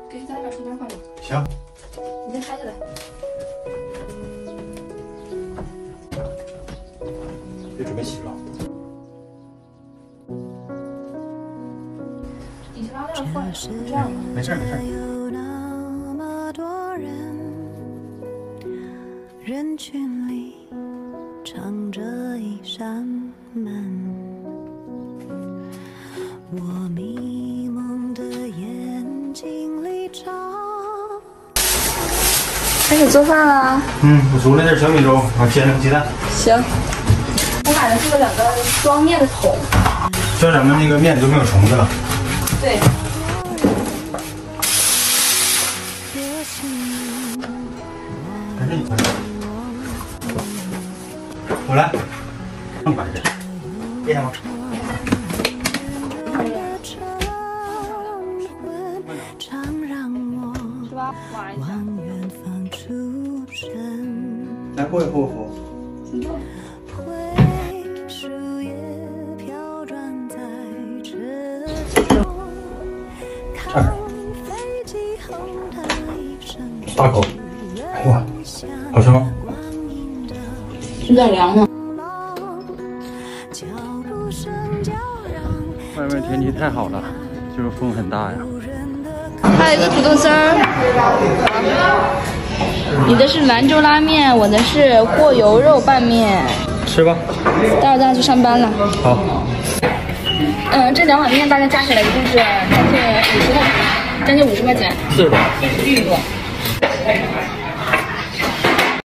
给咱俩充点饭吧。 行。 你先抬起来。 别准备洗了。 底下拉链坏了，这样吧。 没事没事。 人群里藏着一扇门，我迷蒙的眼睛里照。 开始做饭啦。 我煮了点小米粥，煎了个鸡蛋。 行。我买的是2个装面的桶， 这样咱们那个面都没有虫子了。 对。 还是你快。我来。这么快点，别想忙。 是吧？挖一下。 来和我扶。 行动。 这儿。大口。哇，好吃吗？ 有点凉呢。 外面天气太好了，就是风很大呀。 还有一个土豆丝儿。你的是兰州拉面，我的是过油肉拌面。 吃吧。 待会儿咱去上班了。 好。 这2碗面大概加起来一共是将近50块钱。 40多。 40多。